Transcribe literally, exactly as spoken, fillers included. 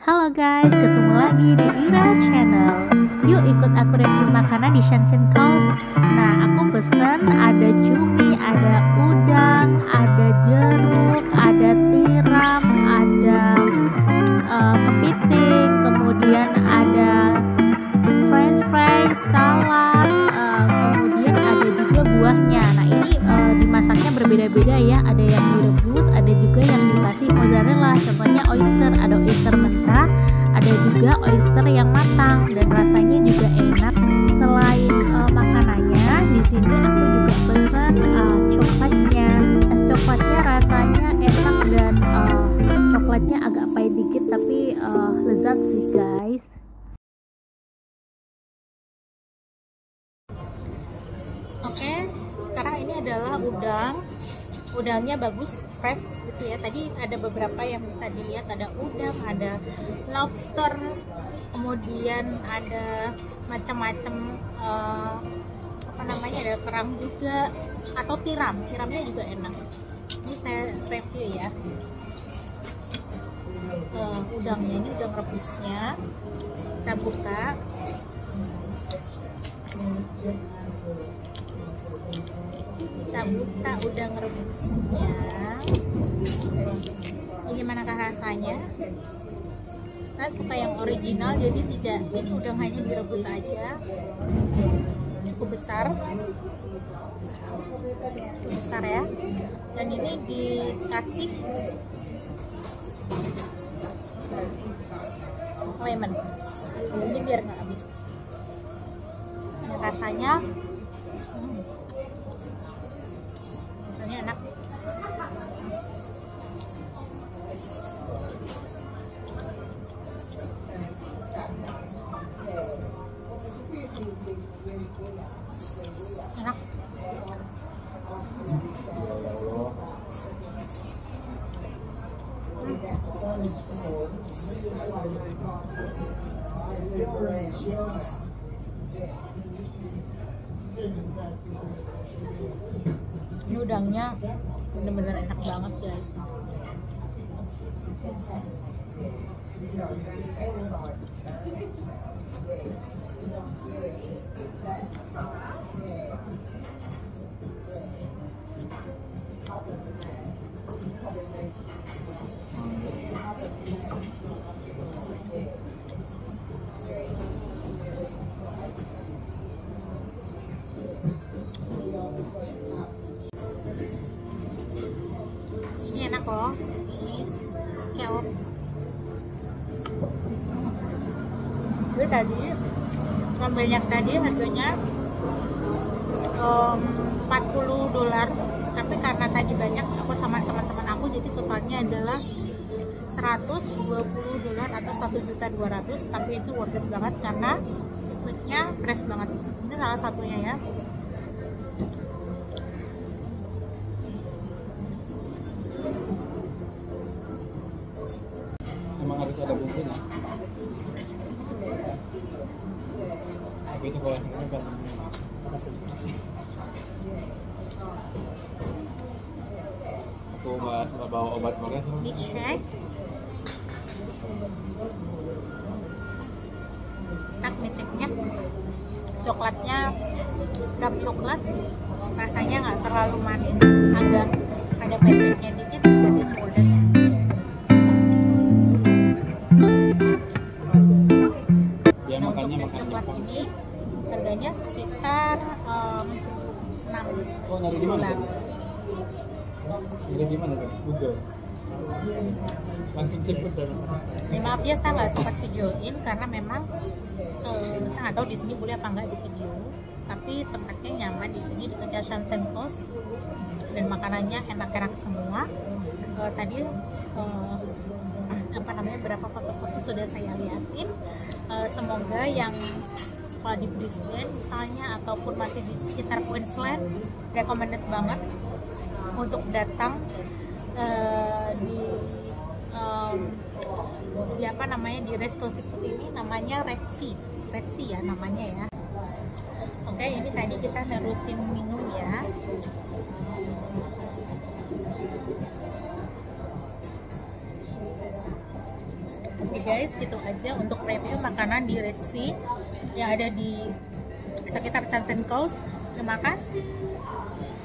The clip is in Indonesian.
Halo guys, ketemu lagi di Ira Channel. Yuk ikut aku review makanan di Shenzhen Coast. Nah, aku pesen ada cumi, ada udang, ada jeruk, ada tiram, ada uh, kepiting, kemudian ada french fries, salad, uh, kemudian ada juga buahnya. Nah, ini uh, dimasaknya berbeda-beda ya. Ada yang direbus, ada juga yang dikasih mozzarella. Contohnya oyster, ada oyster mentah, ada juga oyster yang matang dan rasanya juga enak. Selain uh, makanannya, di sini aku juga pesan uh, coklatnya. Es coklatnya rasanya enak dan uh, coklatnya agak pahit dikit tapi uh, lezat sih guys. Oke, sekarang ini adalah udang. Udangnya bagus, fresh gitu ya. Tadi ada beberapa yang bisa dilihat, ada udang, ada lobster, kemudian ada macam-macam uh, apa namanya, ada kerang juga atau tiram. Tiramnya juga enak. Ini saya review ya. Uh, udangnya ini udang rebusnya. Kita buka. Kita buka udang rebusnya. Ini gimana rasanya? Saya suka yang original, jadi tidak, ini udang hanya direbus aja. Cukup besar, cukup besar ya. Dan ini dikasih lemon. Ini biar nggak habis. Ini rasanya. Rasanya enak. Enak. Ini udangnya bener-bener enak banget guys. Ini enak loh. Ini scallop. Ini tadi yang banyak tadi harganya um, empat puluh dolar, tapi karena tadi banyak aku sama teman-teman aku, jadi totalnya adalah seratus dua puluh dolar atau satu juta dua ratus. Tapi itu worth it banget karena seafoodnya fresh banget. Ini salah satunya ya. Emang harus ada bumbunya. Tapi itu kalau hasilnya kan aku obat, bawa obat boleh. Big shake. Enak milkshake-nya. Coklatnya dark coklat. Rasanya nggak terlalu manis, agak ada pahitnya dikit, jadi golden. Ya makannya Untuk makan coklat ini harganya sekitar um, enam Oh, nyari di mana? dolar. Nyari di mana kan? Google. Langsung seafood dan Ya, maaf ya, saya nggak sempat videoin karena memang eh, saya nggak tahu di sini boleh apa nggak di video. Tapi tempatnya nyaman di sini, di dekat Shenzhen Coast, dan makanannya enak-enak semua. Eh, tadi eh, apa namanya, beberapa foto-foto sudah saya liatin. Eh, semoga yang sekolah di Brisbane misalnya ataupun masih di sekitar Queensland, recommended banget untuk datang uh, di um, di apa namanya, di resto seafood ini. Namanya Red Sea, Red Sea ya namanya ya. Oke, ini tadi kita nerusin minum ya. guys, gitu aja untuk review makanan di Red Sea yang ada di sekitar Sunshine Coast. Terima kasih.